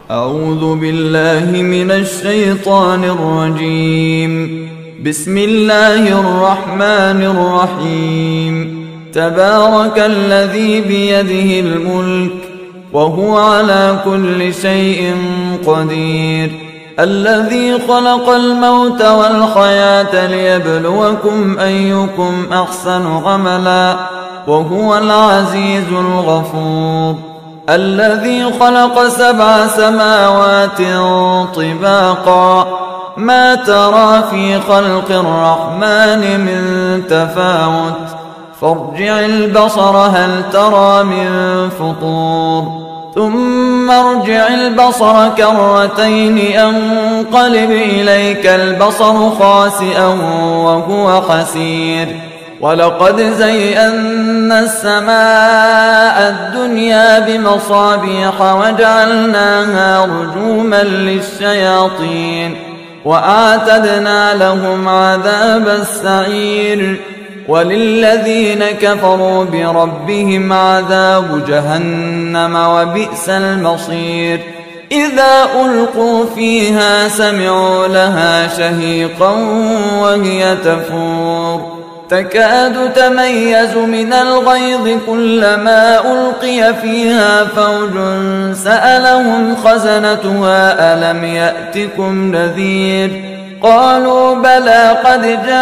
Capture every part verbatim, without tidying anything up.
أعوذ بالله من الشيطان الرجيم. بسم الله الرحمن الرحيم. تبارك الذي بيده الملك وهو على كل شيء قدير، الذي خلق الموت والحياة ليبلوكم أيكم أحسن عملا وهو العزيز الغفور، الذي خلق سبع سماوات طباقا ما ترى في خلق الرحمن من تفاوت فارجع البصر هل ترى من فطور ثم ارجع البصر كرتين ينقلب إليك البصر خاسئا وهو حسير، ولقد زينا السماء الدنيا بمصابيح وجعلناها رجوما للشياطين وأعتدنا لهم عذاب السعير، وللذين كفروا بربهم عذاب جهنم وبئس المصير. إذا ألقوا فيها سمعوا لها شهيقا وهي تفور تكاد تميز من الغيظ كلما ألقي فيها فوج سألهم خزنتها ألم يأتكم نذير قالوا بلى قد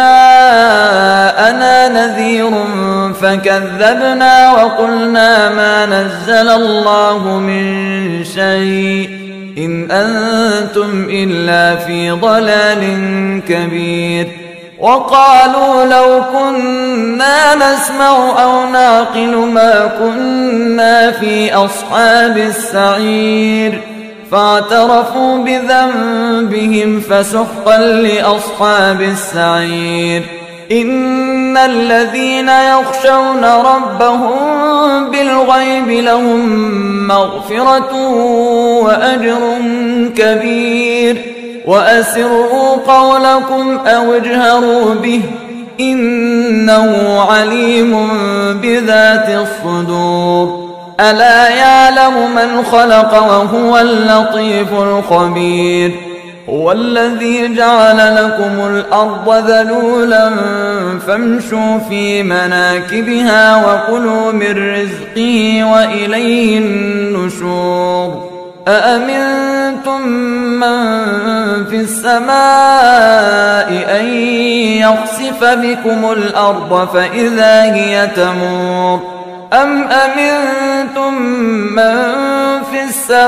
جاءنا نذير فكذبنا وقلنا ما نزل الله من شيء إن أنتم إلا في ضلال كبير. وقالوا لو كنا نسمع أو نعقل ما كنا في أصحاب السعير، فاعترفوا بذنبهم فسحقا لأصحاب السعير. إن الذين يخشون ربهم بالغيب لهم مغفرة وأجر كبير. وأسروا قولكم أو اجهروا به إنه عليم بذات الصدور. ألا يعلم من خلق وهو اللطيف الخبير. هو الذي جعل لكم الأرض ذلولا فامشوا في مناكبها وكلوا من رزقه وإليه النشور. أأمنتم من في السماء أن يخسف بكم الأرض فإذا هي تمور أم أمنتم من في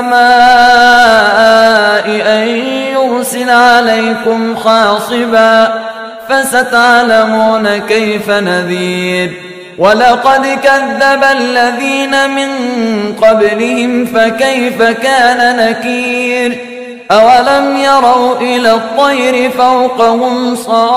السماء أن يرسل عليكم حاصبا فستعلمون كيف نذير. ولقد كذب الذين من قبلهم فكيف كان نكير. أولم يروا إلى الطير فوقهم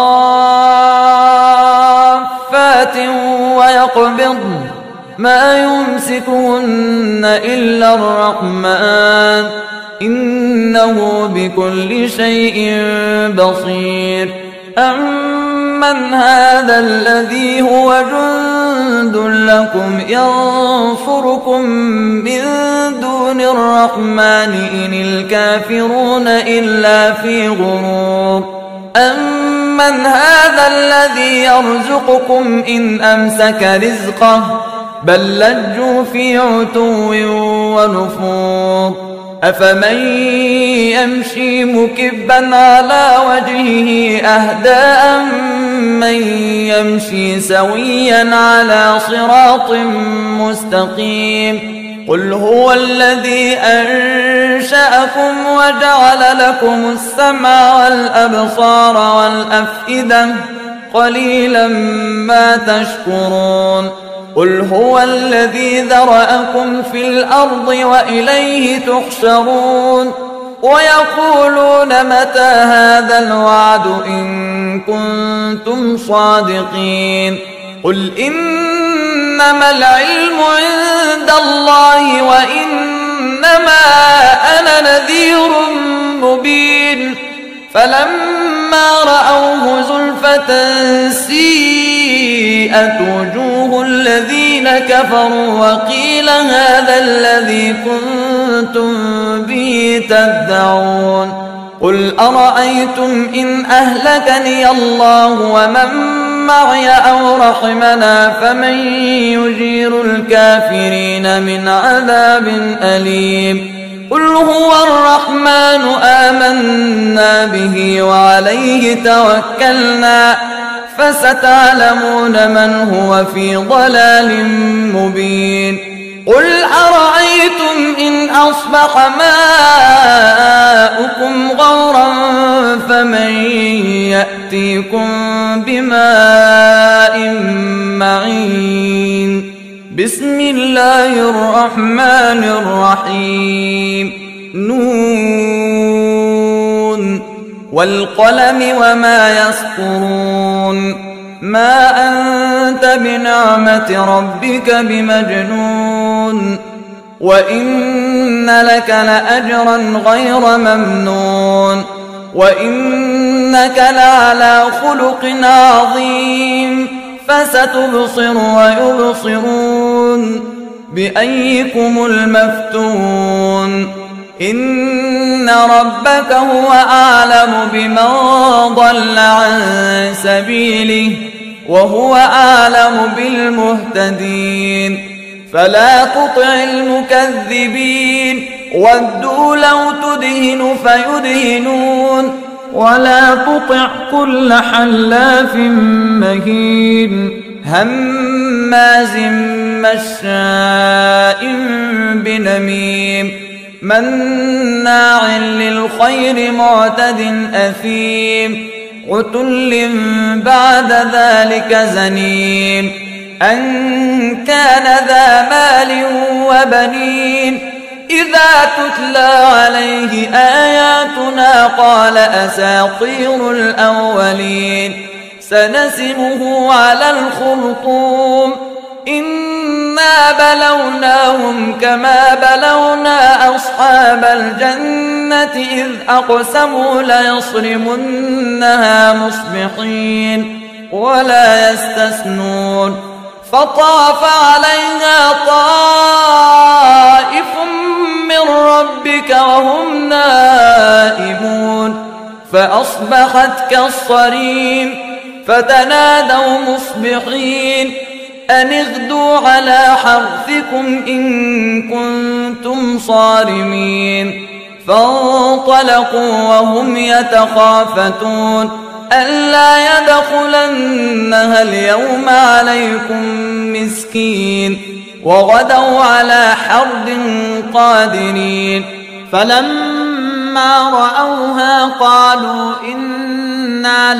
صافات ويقبضن ما يمسكهن إلا الرحمن إنه بكل شيء بصير. أمن هذا الذي هو جند لكم ينصركم من دون الرحمن إن الكافرون إلا في غرور. أمن هذا الذي يرزقكم إن أمسك رزقه بل لجوا في عتو ونفور. أفمن يمشي مكبا على وجهه أهدى أمن يمشي سويا على صراط مستقيم. قل هو الذي أنشأكم وجعل لكم السمع والأبصار والأفئدة قليلا ما تشكرون. قل هو الذي ذرأكم في الأرض وإليه تحشرون. ويقولون متى هذا الوعد إن كنتم صادقين. قل إنما العلم عند الله وإنما أنا نذير مبين. فلما رأوه زلفة سيئت وجوه الذين الذين كفروا وقيل هذا الذي كنتم به تدعون قل أرأيتم إن أهلكني الله ومن معي أو رحمنا فمن يجير الكافرين من عذاب أليم قل هو الرحمن آمنا به وعليه توكلنا فستعلمون من هو في ضلال مبين قل أرأيتم إن أصبح ماؤكم غورا فمن يأتيكم بماء معين بسم الله الرحمن الرحيم نون والقلم وما يسطرون ما أنت بنعمة ربك بمجنون وإن لك لأجرا غير ممنون وإنك لعلى خلق عظيم فستبصر ويبصرون بأيكم المفتون إن ربك هو أعلم بمن ضل عن سبيله وهو أعلم بالمهتدين فلا تطع المكذبين ودوا لو تدهن فيدهنون ولا تطع كل حلاف مهين هماز مشاء بنميم مناع للخير معتد أثيم عتل بعد ذلك زنيم أن كان ذا مال وبنين إذا تتلى عليه آياتنا قال أساطير الأولين سنسمه على الخرطوم إنا بلوناهم كما بلونا أصحاب الجنة إذ أقسموا ليصرمنها مصبحين ولا يستثنون فطاف عليها طائف من ربك وهم نائمون فأصبحت كالصريم فتنادوا مصبحين أن اغدوا على حرثكم إن كنتم صارمين فانطلقوا وهم يتخافتون ألا يدخلنها اليوم عليكم مسكين وغدوا على حرد قادرين فلما رأوها قالوا إنا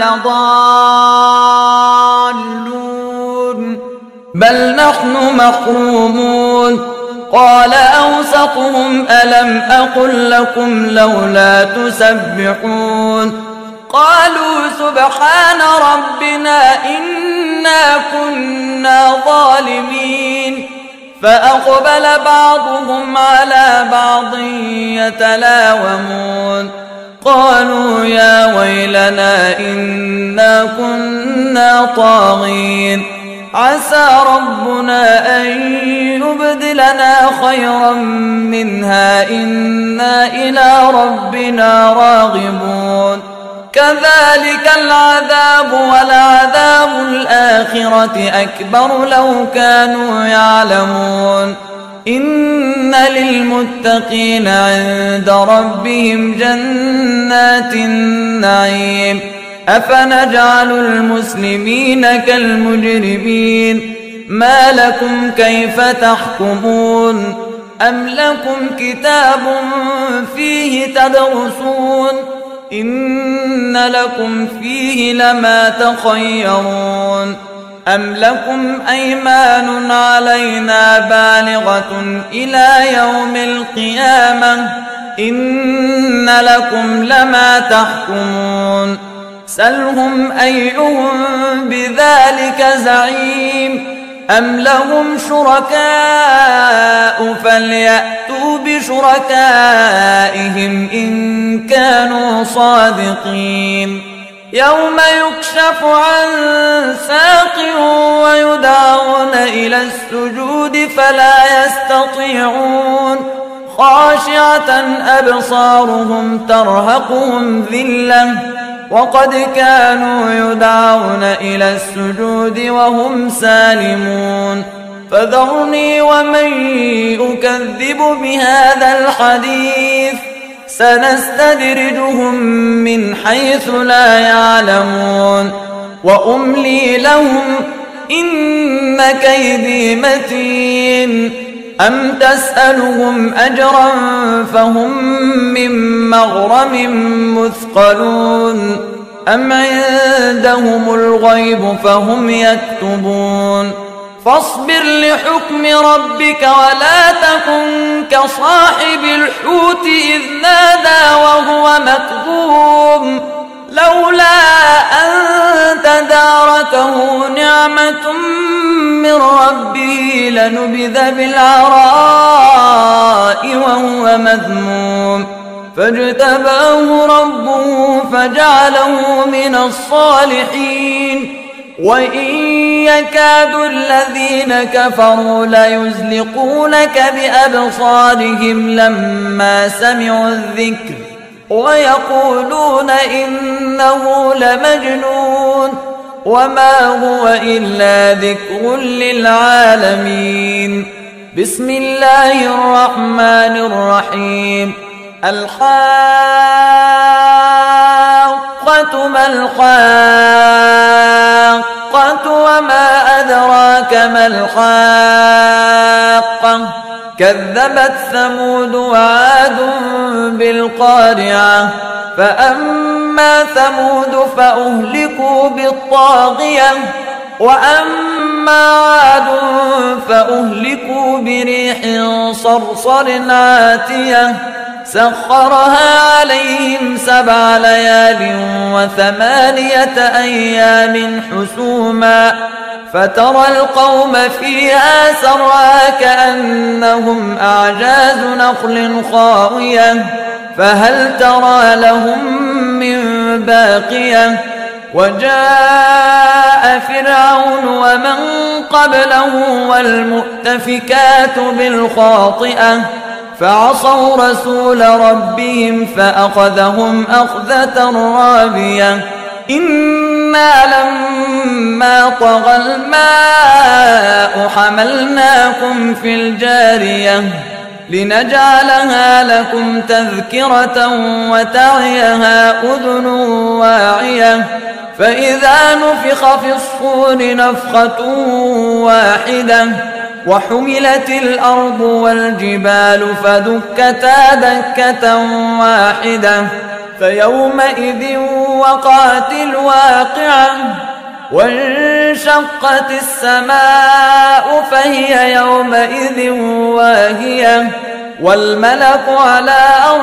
لضالون بل نحن محرومون قال أوسطهم ألم أقل لكم لولا تسبحون قالوا سبحان ربنا إنا كنا ظالمين فأقبل بعضهم على بعض يتلاومون قالوا يا ويلنا إنا كنا طاغين عسى ربنا أن يبدلنا خيرا منها إنا إلى ربنا راغبون كذلك العذاب ولعذاب الآخرة أكبر لو كانوا يعلمون إن للمتقين عند ربهم جنات النعيم أفنجعل المسلمين كالمجرمين ما لكم كيف تحكمون أم لكم كتاب فيه تدرسون إن لكم فيه لما تخيرون أم لكم أيمان علينا بالغة إلى يوم القيامة إن لكم لما تحكمون سلهم أيهم بذلك زعيم أم لهم شركاء فليأتوا بشركائهم إن كانوا صادقين يوم يكشف عن ساق ويدعون إلى السجود فلا يستطيعون خاشعة أبصارهم ترهقهم ذلة وقد كانوا يدعون إلى السجود وهم سالمون فذرني ومن يكذب بهذا الحديث سنستدرجهم من حيث لا يعلمون وأملي لهم إن كيدي متين أم تسألهم أجرا فهم من مغرم مثقلون أم عندهم الغيب فهم يكتبون فاصبر لحكم ربك ولا تكن كصاحب الحوت إذ نادى وهو مكظوم لولا أن تداركه نعمة من ربه لنبذ بالعراء وهو مذموم فاجتباه ربه فجعله من الصالحين وإن يكاد الذين كفروا ليزلقونك بأبصارهم لما سمعوا الذكر ويقولون إنه لمجنون وما هو إلا ذكر للعالمين بسم الله الرحمن الرحيم الحاقة ما الحاقة وما أدراك ما الحاقة كذبت ثمود وعاد بالقارعة فأما ثمود فأهلكوا بالطاغية وأما عاد فأهلكوا بريح صرصر عاتية سخرها عليهم سبع ليال وثمانية أيام حسوما فترى القوم فيها سرعى كأنهم أعجاز نخل خاوية فهل ترى لهم من باقية وجاء فرعون ومن قبله والمؤتفكات بالخاطئة فعصوا رسول ربهم فأخذهم أخذة رابية إنا لما طغى الماء حملناكم في الجارية لنجعلها لكم تذكرة وتعيها أذن واعية فإذا نفخ في الصور نفخة واحدة وحملت الأرض والجبال فدكتا دكة واحدة فيومئذ وقعت الواقعة وانشقت السماء فهي يومئذ واهية والملك على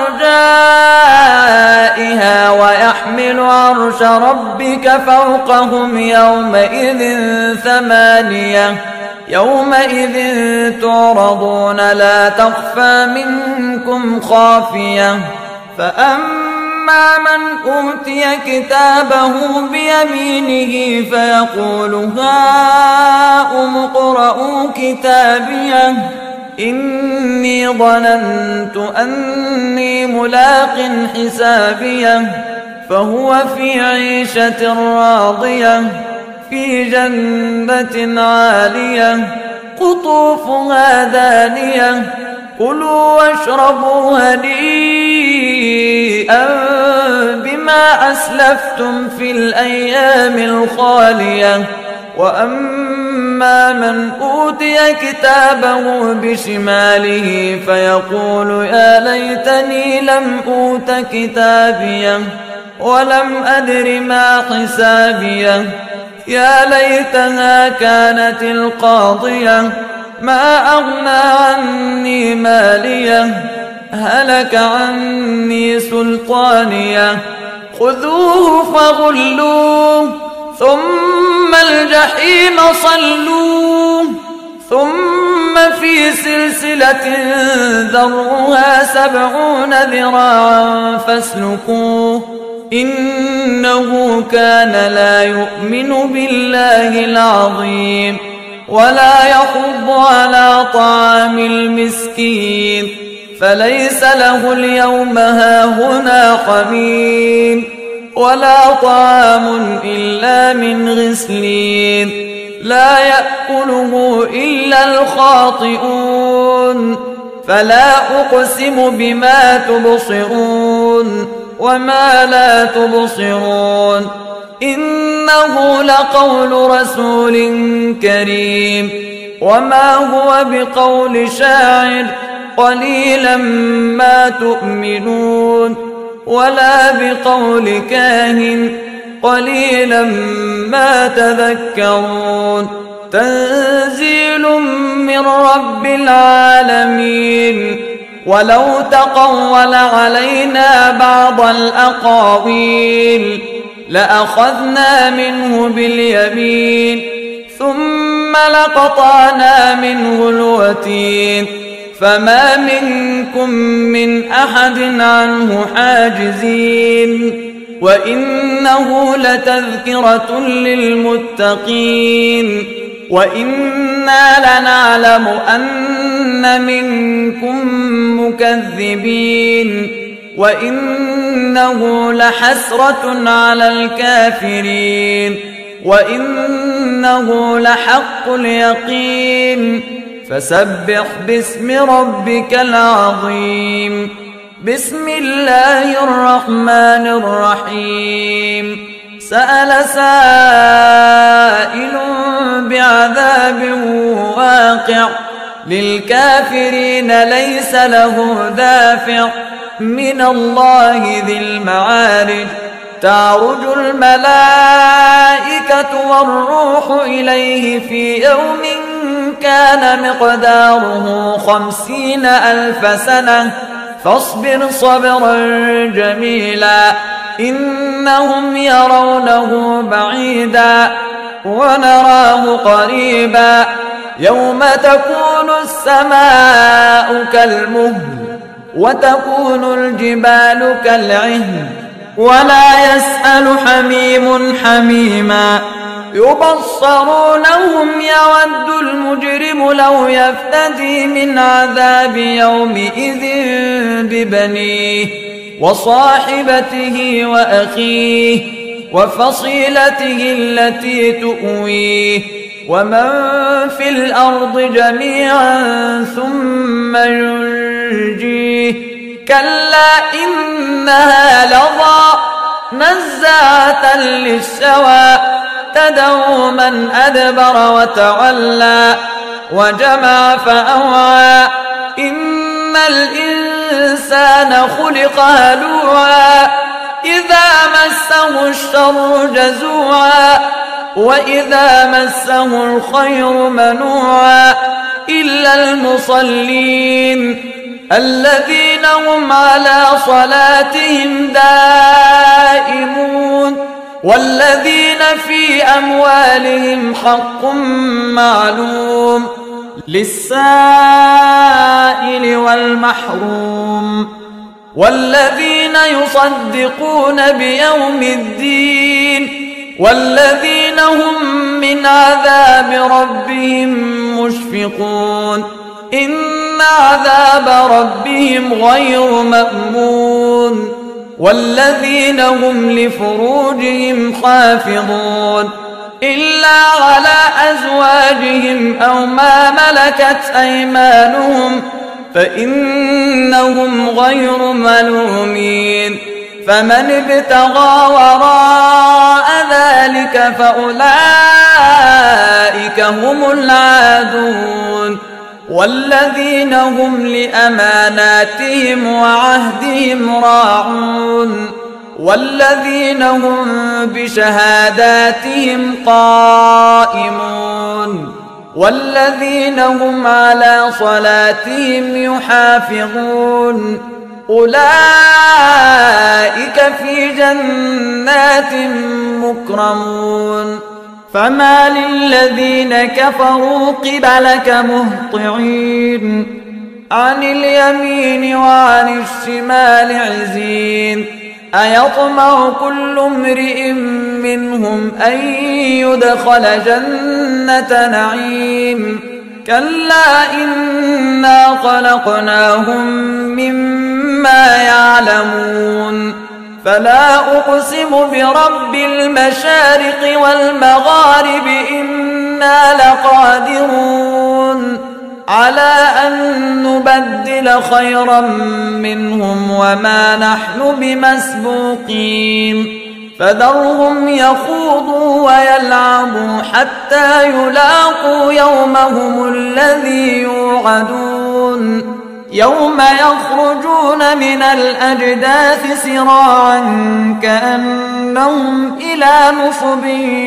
أرجائها ويحمل عرش ربك فوقهم يومئذ ثمانية يومئذ تعرضون لا تخفى منكم خافية فأما من أوتي كتابه بيمينه فيقول هاؤم اقرءوا كتابيه إني ظننت أني ملاق حسابيه فهو في عيشة راضية في جنة عالية قطوفها دانية كلوا واشربوا هنيئا بما أسلفتم في الأيام الخالية وأما من أوتي كتابه بشماله فيقول يا ليتني لم أوت كتابيه ولم أدر ما حسابيه يا ليتها كانت القاضية ما أغنى عني ماليه هلك عني سلطانيه خذوه فغلوه ثم الجحيم صلوه ثم في سلسلة ذرعها سبعون ذراعا فاسلكوه إنه كان لا يؤمن بالله العظيم ولا يحض على طعام المسكين فليس له اليوم هاهنا حميم ولا طعام إلا من غسلين لا يأكله إلا الخاطئون فلا أقسم بما تبصرون وما لا تبصرون إنه لقول رسول كريم وما هو بقول شاعر قليلا ما تؤمنون ولا بقول كاهن قليلا ما تذكرون تنزيل من رب العالمين ولو تقول علينا بعض الأقاويل لأخذنا منه باليمين ثم لقطعنا منه الوتين فما منكم من أحد عنه حاجزين وإنه لتذكرة للمتقين وإنا لنعلم أن منكم مكذبين وإنه لحسرة على الكافرين وإنه لحق اليقين فسبح باسم ربك العظيم بسم الله الرحمن الرحيم سأل سائل بعذاب واقع للكافرين ليس له دافع من الله ذي المعارج تعرج الملائكة والروح إليه في يوم كان مقداره خمسين ألف سنة فاصبر صبرا جميلا إنهم يرونه بعيدا ونراه قريبا يوم تكون السماء كالمهل وتكون الجبال كالعهن ولا يسأل حميم حميما يبصرونهم يود المجرم لو يفتدي من عذاب يومئذ ببنيه وصاحبته وأخيه وفصيلته التي تؤويه ومن في الأرض جميعا ثم ينجيه كلا إنها لظى نزاعة للشوى تدعو من أدبر وتولى وجمع فأوعى إن الإنسان خلق هلوعا إذا مسه الشر جزوعا وإذا مسه الخير منوعا إلا المصلين الذين هم على صلاتهم دائمون والذين في أموالهم حق معلوم للسائل والمحروم والذين يصدقون بيوم الدين والذين هم من عذاب ربهم مشفقون إن عذاب ربهم غير مأمون والذين هم لفروجهم حافظون إلا على أزواجهم أو ما ملكت أيمانهم فإنهم غير ملومين فمن ابتغى وراء ذلك فأولئك هم العادون والذين هم لأماناتهم وعهدهم راعون والذين هم بشهاداتهم قائمون والذين هم على صلاتهم يحافظون أولئك في جنات مكرمون فما للذين كفروا قبلك مهطعين عن اليمين وعن الشمال عزين أيطمع كل امرئ منهم أن يدخل جنة نعيم كلا إنا خلقناهم مما يعلمون فلا أقسم برب المشارق والمغارب إنا لقادرون على أن نبدل خيرا منهم وما نحن بمسبوقين فذرهم يخوضوا ويلعبوا حتى يلاقوا يومهم الذي يوعدون يوم يخرجون من الأجداث سراعا كأنهم إلى نصب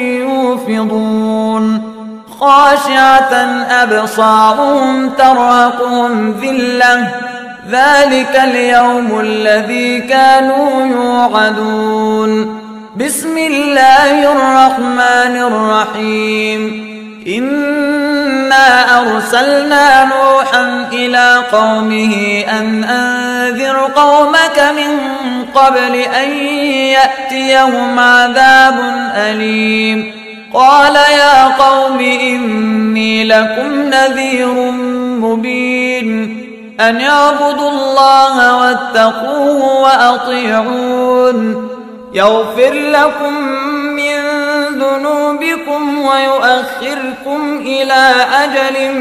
يوفضون خاشعة أبصارهم ترهقهم ذلة ذلك اليوم الذي كانوا يوعدون بسم الله الرحمن الرحيم إنا أرسلنا نوحا إلى قومه أن أنذر قومك من قبل أن يأتيهم عذاب أليم قال يا قوم إني لكم نذير مبين أن اعبدوا الله واتقوه وأطيعون يغفر لكم من ذنوبكم ويؤخركم إلى أجل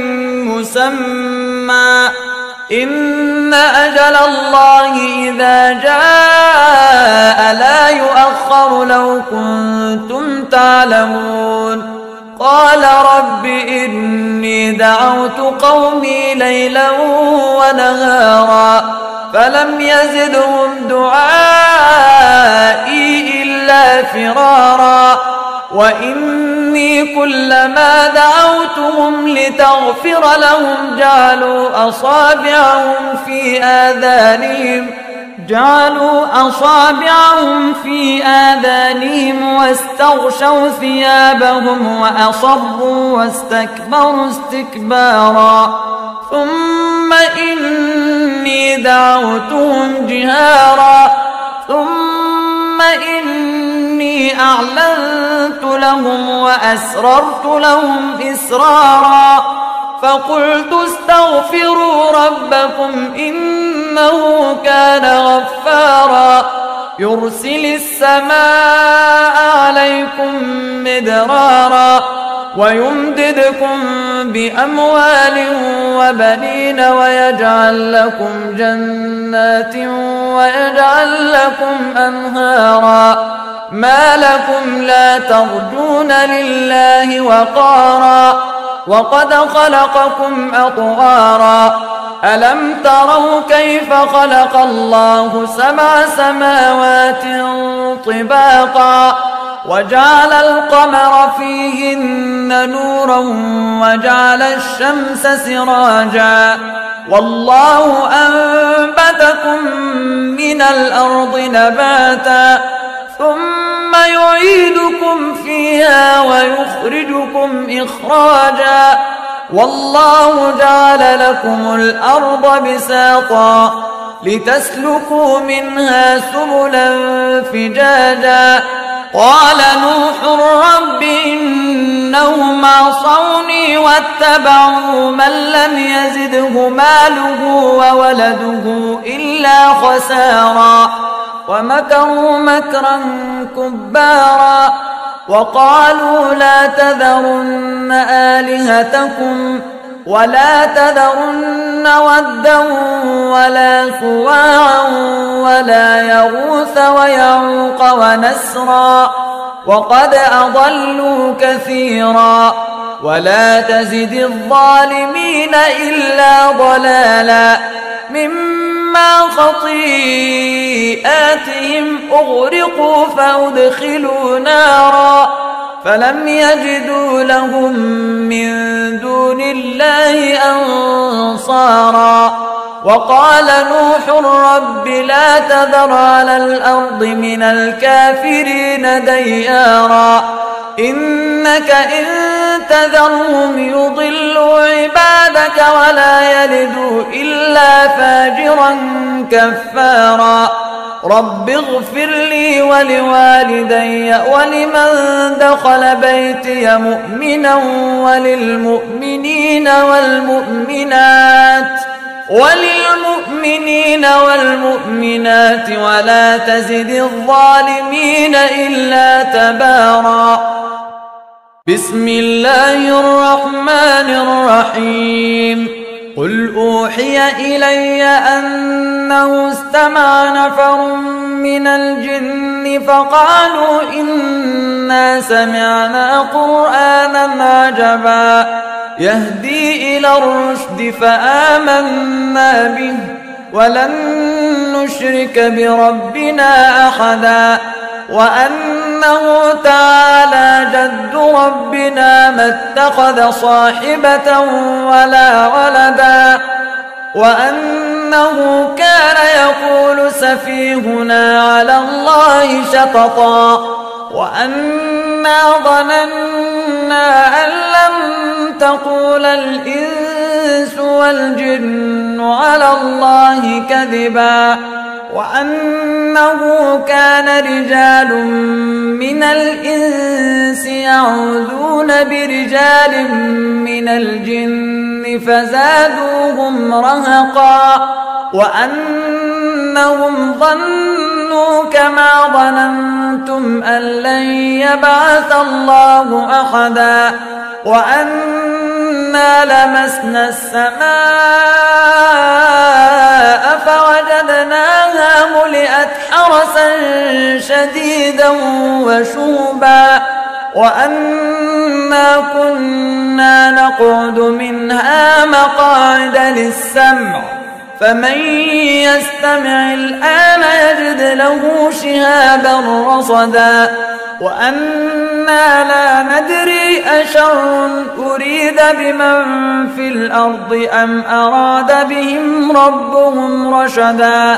مسمى إن أجل الله إذا جاء لا يؤخر لو كنتم تعلمون قال رب إني دعوت قومي ليلا ونهارا فلم يزدهم دعائي إلا فرارا وإني كلما دعوتهم لتغفر لهم جعلوا أصابعهم في آذانهم جعلوا أصابعهم في آذانهم واستغشوا ثيابهم وأصروا واستكبروا استكبارا ثم إني دعوتهم جهارا ثم إني أعلنت لهم وأسررت لهم إسرارا فقلت استغفروا ربكم إنه كان غفارا يرسل السماء عليكم مدرارا ويمددكم بأموال وبنين ويجعل لكم جنات ويجعل لكم أنهارا ما لكم لا ترجون لله وقارا وقد خلقكم أطوارا ألم تروا كيف خلق الله سبع سماوات طباقا وجعل القمر فيهن نورا وجعل الشمس سراجا والله أنبتكم من الأرض نباتا ثم يعيدكم فيها ويخرجكم إخراجا والله جعل لكم الأرض بساطا لتسلكوا منها سبلا فجاجا قال نوح رب إنهم عصوني واتبعوا من لم يزده ماله وولده إلا خسارا ومكروا مكرا كبارا وقالوا لا تذرن آلهتكم ولا تذرن ودا ولا سواعا ولا يغوث ويعوق ونسرا وقد أضلوا كثيرا ولا تزد الظالمين إلا ضلالا مما خطيئاتهم أغرقوا فأدخلوا نارا فلم يجدوا لهم من دون الله أنصارا وقال نوح رب لا تذر على الأرض من الكافرين ديارا إنك إن تذرهم يضلوا عبادك ولا يلدوا إلا فاجرا كفارا رب اغفر لي ولوالدي ولمن دخل بيتي مؤمنا وللمؤمنين والمؤمنات وللمؤمنين والمؤمنات ولا تزد الظالمين إلا تبارا. بسم الله الرحمن الرحيم. قل أوحي إلي أنه استمع نفر من الجن فقالوا إنا سمعنا قرآنا عجبا يهدي إلى الرشد فآمنا به ولن نشرك بربنا أحدا وأنه تعالى جد ربنا ما اتخذ صاحبة ولا ولدا وأنه كان يقول سفيهنا على الله شططا وأنا ظننا أن لن تقول الإنس والجن على الله كذبا وأنه كان رجال من الإنس يعوذون برجال من الجن فزادوهم رهقا وأنهم ظنوا كما ظننتم أن لن يبعث الله أحدا وأنا لمسنا السماء فوجدناها ملئت حرسا شديدا وشوبا وأنا كنا نقعد منها مقاعد للسمع فمن يستمع الآن يجد له شهابا رصدا وأنا لا ندري أشر أريد بمن في الأرض أم أراد بهم ربهم رشدا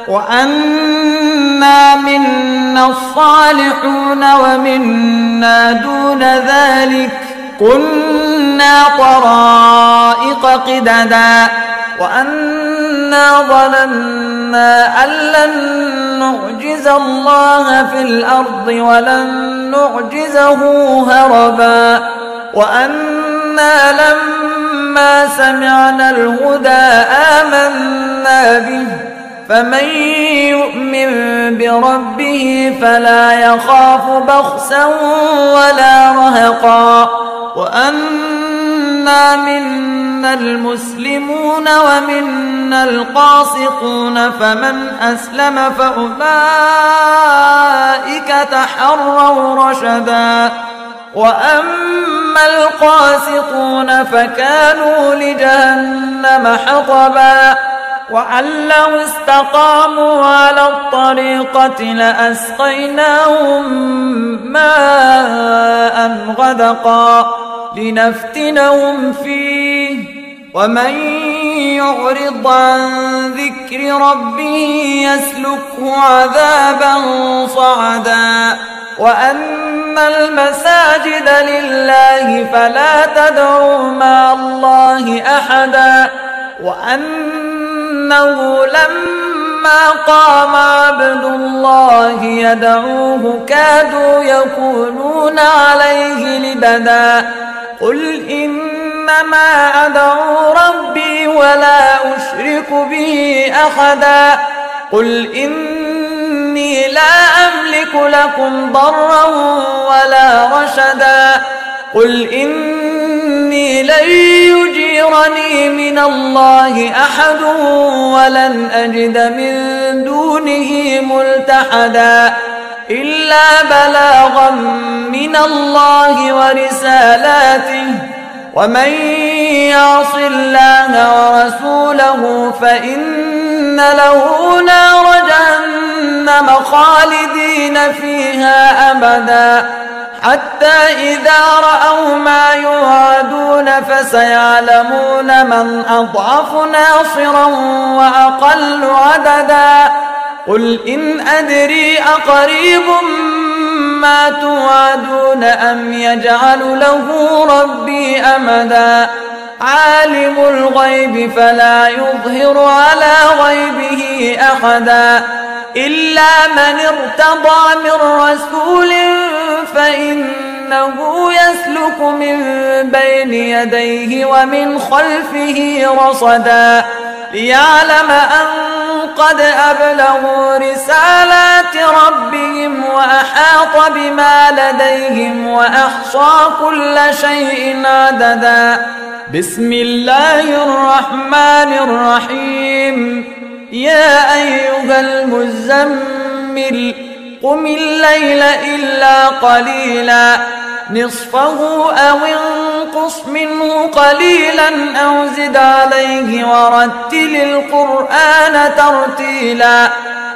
وأنا منا الصالحون ومنا دون ذلك كنا طرائق قددا وأنا ظننا أن لن نعجز الله في الأرض ولن نعجزه هربا وأنا لما سمعنا الهدى آمنا به فمن يؤمن بربه فلا يخاف بخسا ولا رهقا وأنا منا المسلمون ومنا القاسطون فمن أسلم فأولئك تحروا رشدا وأما القاسطون فكانوا لجهنم حطبا وأن لو استقاموا على الطريقة لأسقيناهم ماء غدقا لنفتنهم فيه ومن يعرض عن ذكر ربه يسلكه عذابا صعدا وأن المساجد لله فلا تدعوا مع الله أحدا وأنه لما قام عبد الله يدعوه كادوا يكونون عليه لبدا قل إنما أدعو ربي ولا أشرك به أحدا قل إني لا أملك لكم ضرا ولا رشدا قل إني لن يجيرني من الله أحد ولن أجد من دونه ملتحدا إلا بلاغا من الله ورسالاته ومن يعص الله ورسوله فإن له نار جهنم خالدين فيها أبدا حتى إذا رأوا ما يوعدون فسيعلمون من أضعف ناصرا وأقل عددا قل إن أدري أقريب ما توعدون أم يجعل له ربي أمدا عالم الغيب فلا يظهر على غيبه أحدا إلا من ارتضى من رسول فإنه يسلك من بين يديه ومن خلفه رصدا ليعلم أن قد أبلغوا رسالات ربهم وأحاط بما لديهم وأحصى كل شيء عددا. بسم الله الرحمن الرحيم. يا أيها المزمل قم الليل إلا قليلا نصفه أو انقص منه قليلا أو زد عليه ورتل القرآن ترتيلا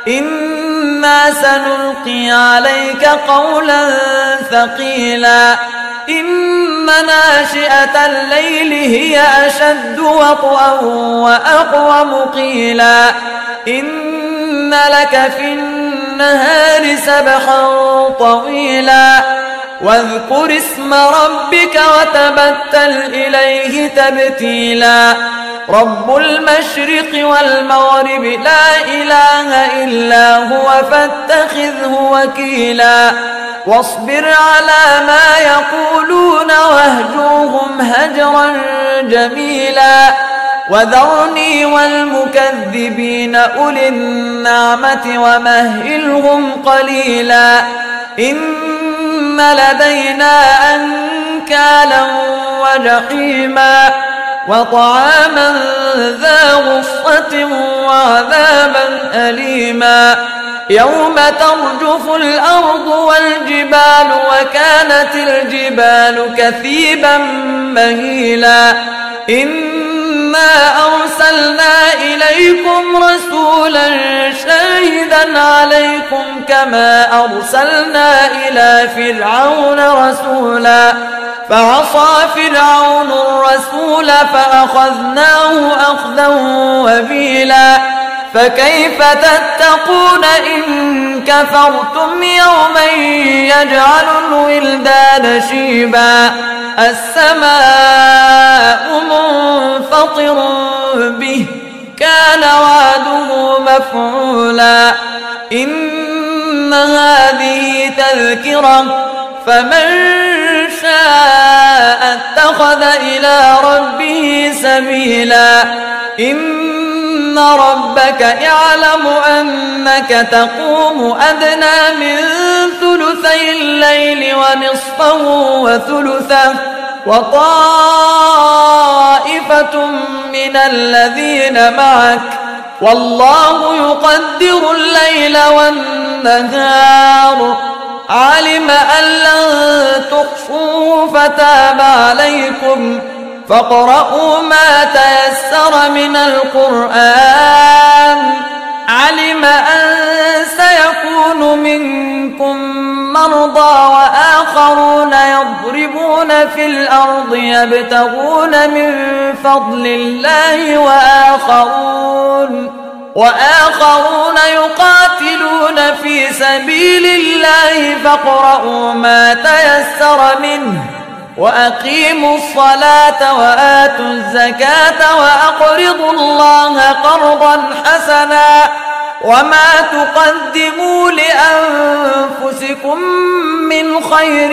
إنا سنلقي عليك قولا ثقيلا إن ناشئة الليل هي أشد وطئا وأقوم قيلا إن لك في النهار سبحا طويلا واذكر اسم ربك وتبتل إليه تبتيلا رب المشرق والمغرب لا إله إلا هو فاتخذه وكيلا واصبر على ما يقولون واهجوهم هجرا جميلا وذرني والمكذبين أولي النعمة ومهلهم قليلا إن لدينا أنكالا وجحيما وطعاما ذا غصة وعذابا أليما يوم ترجف الأرض والجبال وكانت الجبال كثيبا مهيلا إنا أرسلنا إليكم رسولا شاهدا عليكم كما أرسلنا إلى فرعون رسولا فعصى فرعون الرسول فأخذناه أخذا وبيلا فكيف تتقون إن كفرتم يوما يجعل الولدان شيبا السماء منفطر به كان وعده مفعولا إن هذه تذكرة فمن شاء اتخذ إلى ربه سبيلا إن ربك يعلم أنك تقوم أدنى من ثلثي الليل ونصفه وثلثه وطائفة من الذين معك والله يقدر الليل والنهار علم أن لن تحصوه فتاب عليكم فاقرؤوا ما تيسر من القرآن علم أن سيكون منكم مرضى وآخرون يضربون في الأرض يبتغون من فضل الله وآخرون وآخرون يقاتلون في سبيل الله فاقرؤوا ما تيسر منه وأقيموا الصلاة وآتوا الزكاة وأقرضوا الله قرضا حسنا وما تقدموا لأنفسكم من خير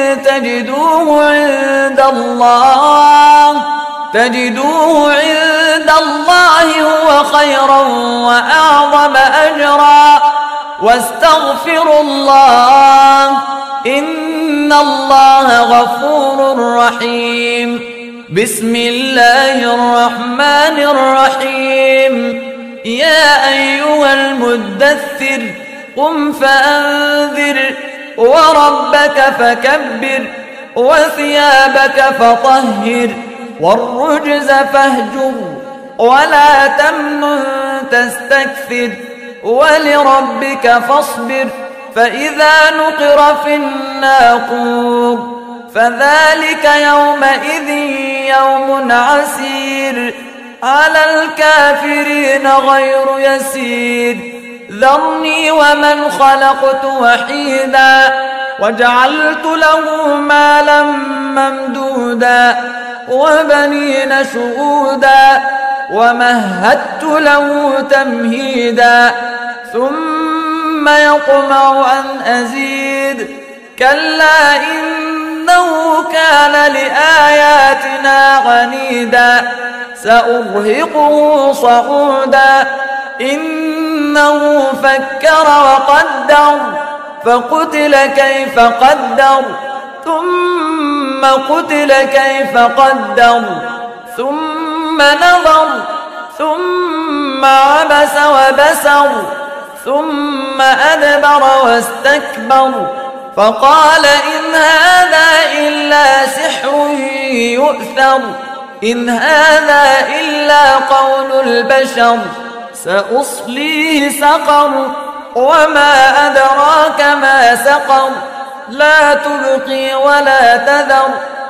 تجدوه عند الله تجدوه عند الله هو خيرا وأعظم أجرا واستغفروا الله إن الله غفور رحيم بسم الله الرحمن الرحيم يا أيها المدثر قم فأنذر وربك فكبر وثيابك فطهر والرجز فاهجر ولا تمنن تستكثر ولربك فاصبر فإذا نقر في الناقور فذلك يومئذ يوم عسير على الكافرين غير يسير ذرني ومن خلقت وحيدا وجعلت له مالا ممدودا وبنين شهودا ومهدت له تمهيدا ثم ثم يطمع أن أزيد كلا إنه كان لآياتنا عنيدا سأرهقه صعودا إنه فكر وقدر فقتل كيف قدر ثم قتل كيف قدر ثم نظر ثم عبس وبسر ثم أدبر واستكبر فقال إن هذا إلا سحر يؤثر إن هذا إلا قول البشر سأصليه سقر وما أدراك ما سقر لا تبقي ولا تذر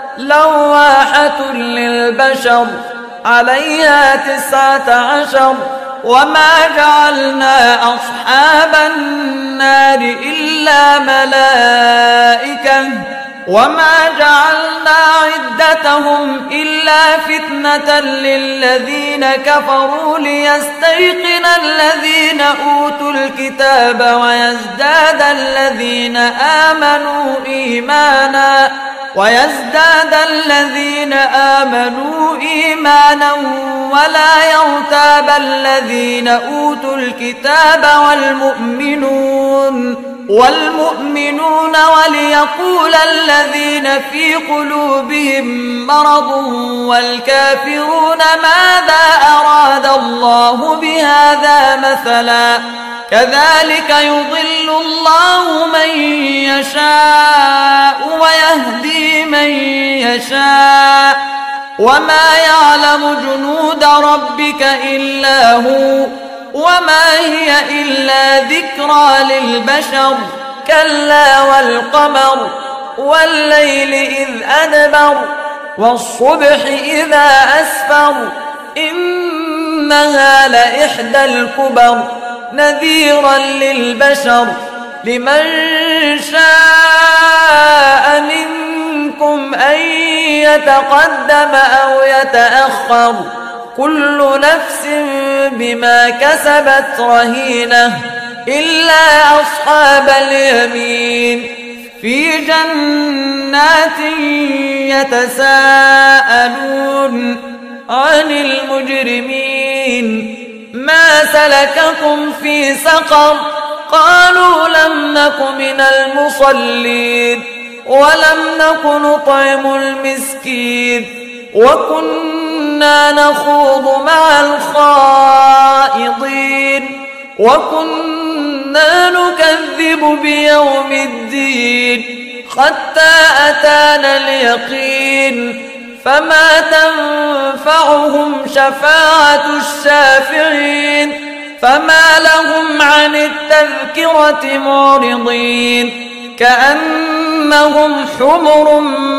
لواحة للبشر عليها تسعة عشر وما جعلنا أصحاب النار إلا ملائكة وما جعلنا عدتهم إلا فتنة للذين كفروا ليستيقن الذين أوتوا الكتاب ويزداد الذين آمنوا إيمانا ويزداد الذين آمنوا إيمانا ولا يرتاب الذين أوتوا الكتاب والمؤمنون والمؤمنون وليقول الذين في قلوبهم مرض والكافرون ماذا أراد الله بهذا مثلا كذلك يضل الله من يشاء ويهدي من يشاء وما يعلم جنود ربك إلا هو وما هي إلا ذكرى للبشر كلا والقمر والليل إذ أدبر والصبح إذا أسفر إنها لإحدى الكبر نذيرا للبشر لمن شاء منكم أن يتقدم أو يتأخر كل نفس بما كسبت رهينة إلا أصحاب اليمين في جنات يتساءلون عن المجرمين ما سلككم في سقر قالوا لم نك من المصلين ولم نك نطعم المسكين وكنا نخوض مع الخائضين وكنا نكذب بيوم الدين حتى أتانا اليقين فما تنفعهم شفاعة الشافعين فما لهم عن التذكرة معرضين كأنهم حمر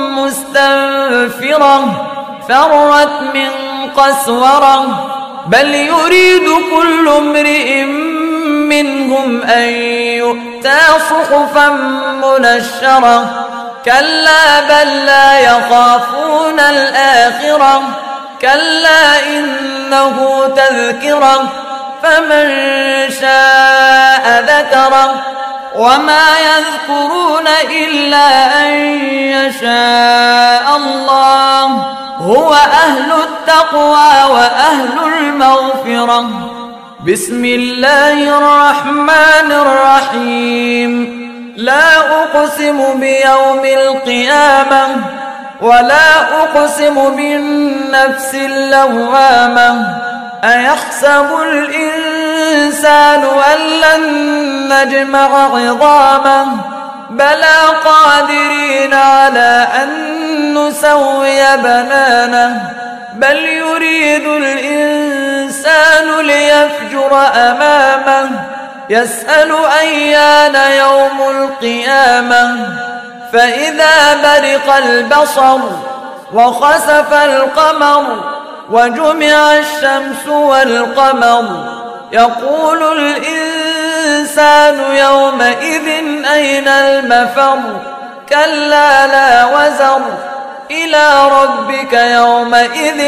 مستنفرة فرت من قسورة بل يريد كل امرئ منهم أن يؤتى صحفا منشرة كلا بل لا يخافون الآخرة كلا إنه تذكرة فمن شاء ذكره وما يذكرون إلا أن يشاء الله هو أهل التقوى وأهل المغفرة بسم الله الرحمن الرحيم لا أقسم بيوم القيامة ولا أقسم بالنفس اللوامة أيحسب الإنسان أن لن نجمع عظامه بلى قادرين على أن نسوي بنانه بل يريد الإنسان ليفجر أمامه يسأل أيان يوم القيامة فإذا برق البصر وخسف القمر وجمع الشمس والقمر يقول الإنسان يومئذ أين المفر كلا لا وزر إلى ربك يومئذ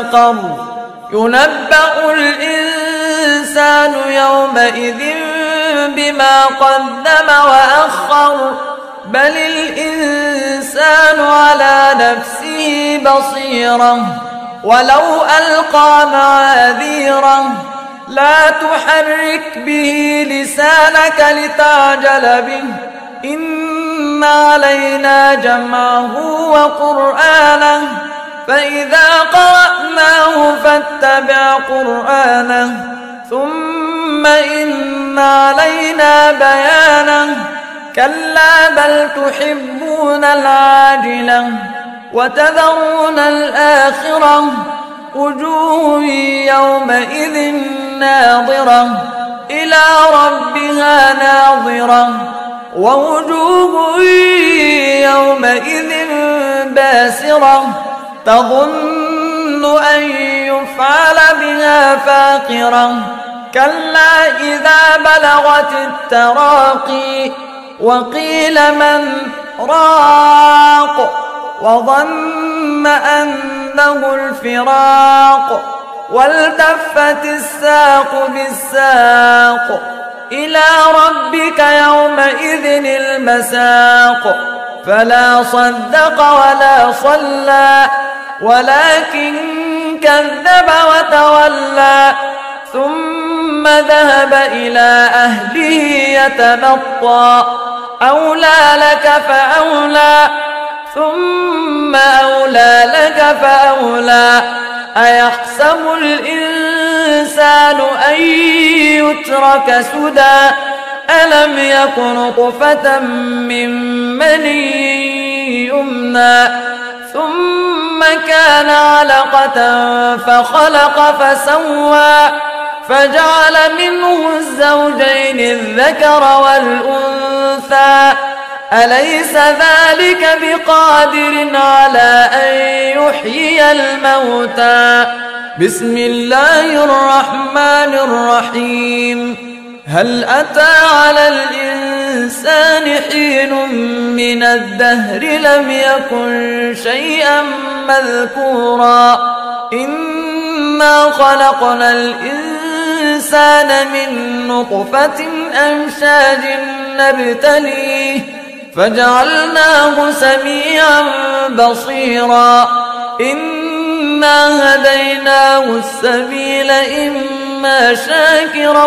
المستقر ينبأ الإنسان يومئذ بما قدم وأخر بل الإنسان على نفسه بصيرة ولو ألقى معاذيره لا تحرك به لسانك لتعجل به إن علينا جمعه وقرآنه فإذا قرأناه فاتبع قرآنه ثم إن علينا بيانه كلا بل تحبون العاجلة وتذرون الآخرة وجوه يومئذ ناظرة إلى ربها ناظرة ووجوه يومئذ باسرة تظن أن يفعل بها فاقرة كلا إذا بلغت التراقي وقيل من راق وظن أنه الفراق والتفت الساق بالساق إلى ربك يومئذ المساق فلا صدق ولا صلى ولكن كذب وتولى ثم ذهب إلى أهله يتمطى أولى لك فأولى ثم أولى لك فأولى أيحسب الإنسان أن يترك سدى ألم يك نطفة من مني يمنى ثم كان علقة فخلق فسوى فجعل منه الزوجين الذكر والأنثى أليس ذلك بقادر على أن يحيي الموتى بسم الله الرحمن الرحيم هل أتى على الإنسان حين من الدهر لم يكن شيئا مذكورا إنا خلقنا الإنسان من نطفة أمشاج نبتليه فجعلناه سميعا بصيرا إنا هديناه السبيل إما شاكرا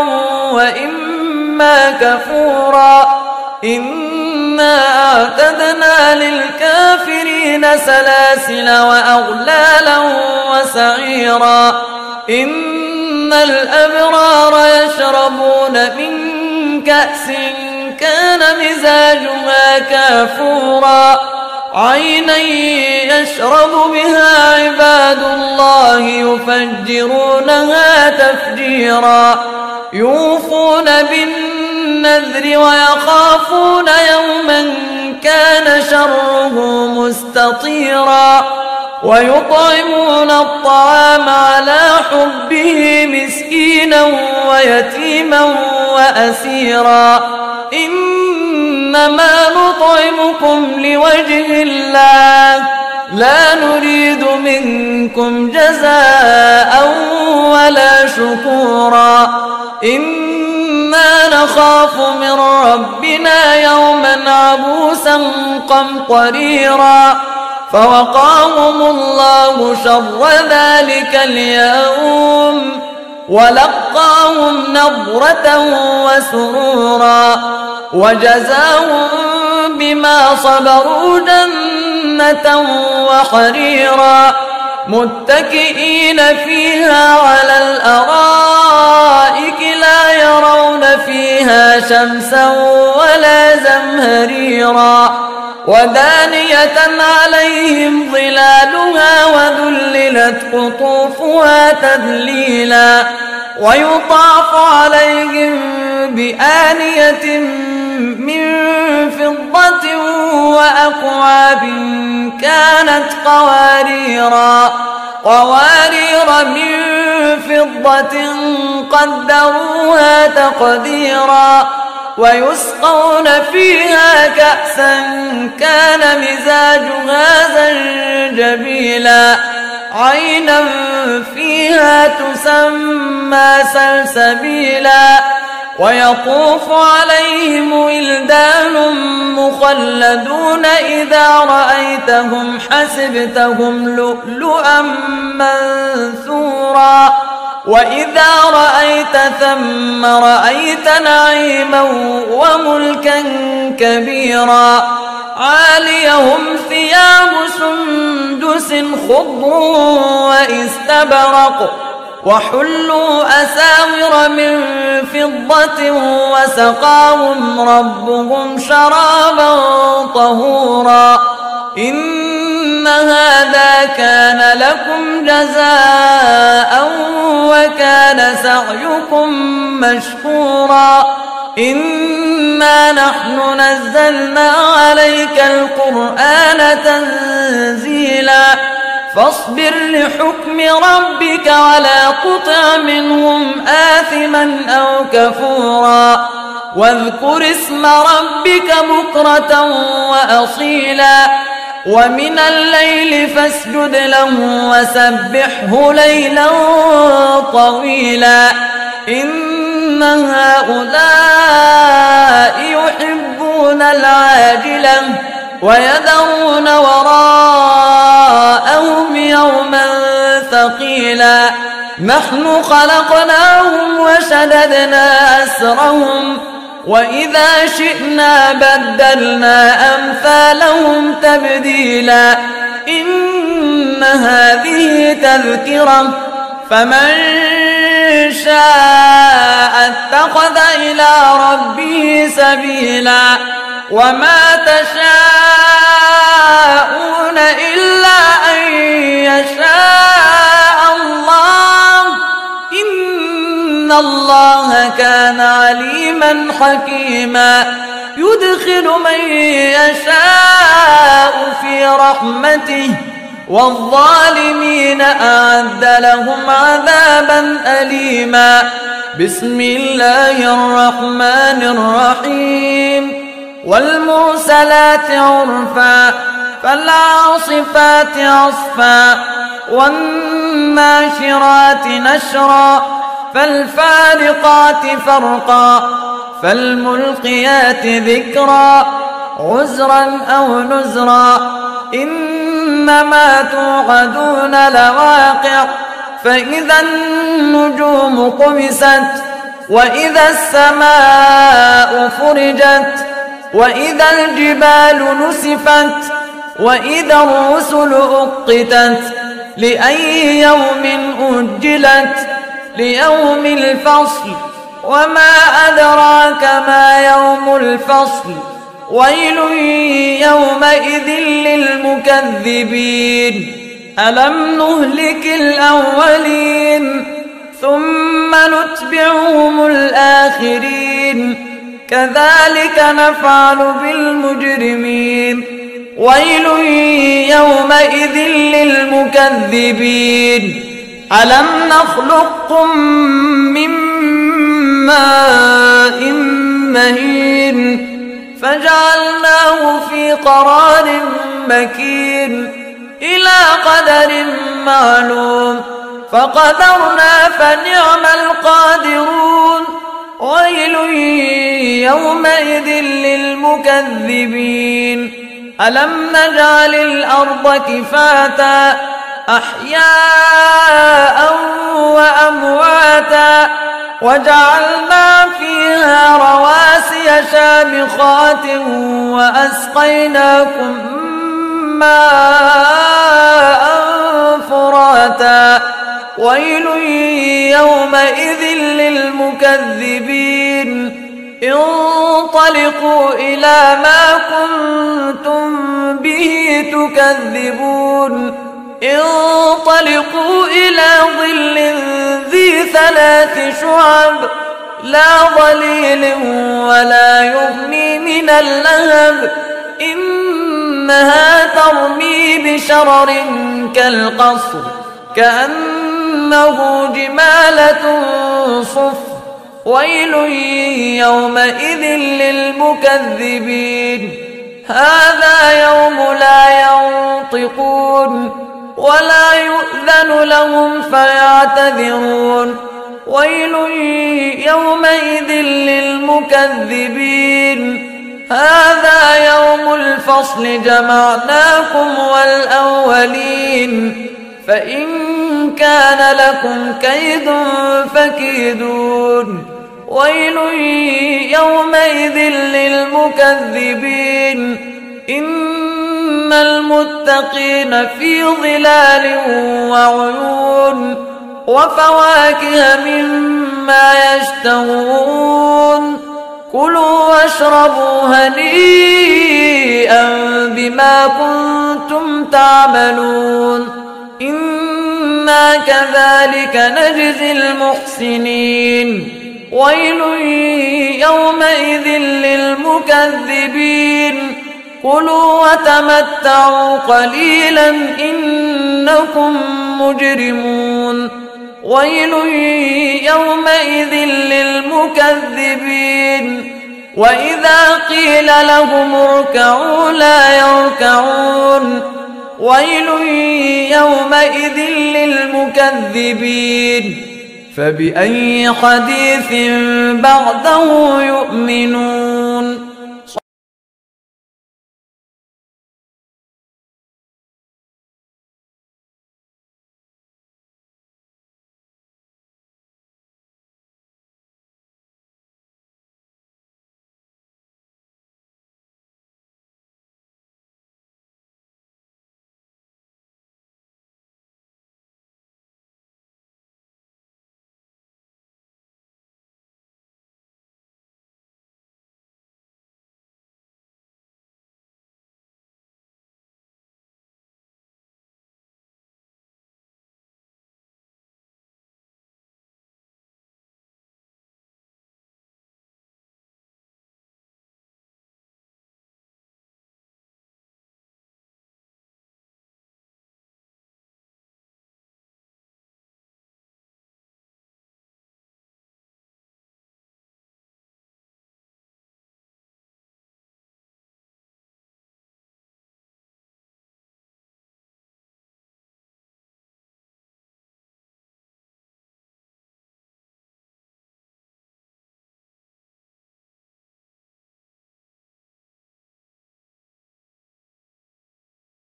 وإما كفورا إنا أعتدنا للكافرين سلاسل وأغلالا وسعيرا إن الأبرار يشربون من كأس كان مزاجها كافورا عينا يشرب بها عباد الله يفجرونها تفجيرا يوفون بالنذر ويخافون يوما كان شره مستطيرا ويطعمون الطعام على حبه مسكينا ويتيما وأسيرا إنما نطعمكم لوجه الله لا نريد منكم جزاء ولا شكورا إنا نخاف من ربنا يوما عبوسا قمطريرا فوقاهم الله شر ذلك اليوم ولقاهم نضرة وسرورا وجزاهم بما صبروا جنة وحريرا متكئين فيها على الأرائك لا يرون فيها شمسا ولا زمهريرا ودانية عليهم ظلالها وذللت قطوفها تذليلا ويطاف عليهم بآنية من فضة وأكواب كانت قواريرا قوارير من فضة قدروها تقديرا ويسقون فيها كأسا كان مزاجها زنجبيلا عينا فيها تسمى سلسبيلا ويطوف عليهم ولدان مخلدون إذا رأيتهم حسبتهم لؤلؤا منثورا وإذا رأيت ثم رأيت نعيما وملكا كبيرا عاليهم ثياب سندس خضر واستبرق وحلوا أساور من فضة وسقاهم ربهم شرابا طهورا إن هذا كان لكم جزاء وكان سعيكم مشكورا إنا نحن نزلنا عليك القرآن تنزيلا فاصبر لحكم ربك ولا تطع منهم آثما أو كفورا واذكر اسم ربك بكرة وأصيلا ومن الليل فاسجد له وسبحه ليلا طويلا إن هؤلاء يحبون العاجلة ويذرون وراءهم يوما ثقيلا نحن خلقناهم وشددنا أسرهم وإذا شئنا بدلنا أمثالهم تبديلا إن هذه تذكرة فمن شاء اتخذ إلى ربه سبيلا وما تشاءون إلا أن يشاء الله إن الله كان عليما حكيما يدخل من يشاء في رحمته والظالمين أعد لهم عذابا أليما بسم الله الرحمن الرحيم والمرسلات عرفا فالعاصفات عصفا والناشرات نشرا فالفارقات فرقا فالملقيات ذكرا عذرا أو نذرا إنما توعدون لواقع فإذا النجوم طمست وإذا السماء فرجت وإذا الجبال نسفت وإذا الرسل أقتت لأي يوم أجلت ليوم الفصل وما أدراك ما يوم الفصل ويل يومئذ للمكذبين ألم نهلك الأولين ثم نتبعهم الآخرين كذلك نفعل بالمجرمين ويل يومئذ للمكذبين ألم نخلقكم من ماء مهين فجعلناه في قرار مكين إلى قدر معلوم فقدرنا فنعم القادرون ويل يومئذ للمكذبين ألم نجعل الأرض كفاتا أحياء وأمواتا وجعلنا فيها رواسي شامخات وأسقيناكم ماء فراتا ويل يومئذ للمكذبين انطلقوا إلى ما كنتم به تكذبون انطلقوا إلى ظل ذي ثلاث شعب لا ظليل ولا يغني من اللهب إنها ترمي بشرر كالقصر كأنه جمالة صفر ويل يومئذ للمكذبين هذا يوم لا ينطقون ولا يؤذن لهم فيعتذرون ويل يومئذ للمكذبين هذا يوم الفصل جمعناكم والأولين فإن كان لكم كيد فكيدون ويل يومئذ للمكذبين إن المتقين في ظلال وعيون وفواكه مما يشتهون كلوا واشربوا هنيئا بما كنتم تعملون إنا كذلك نجزي المحسنين ويل يومئذ للمكذبين كلوا وتمتعوا قليلا إنكم مجرمون ويل يومئذ للمكذبين وإذا قيل لهم اركعوا لا يركعون ويل يومئذ للمكذبين فبأي حديث بعده يؤمنون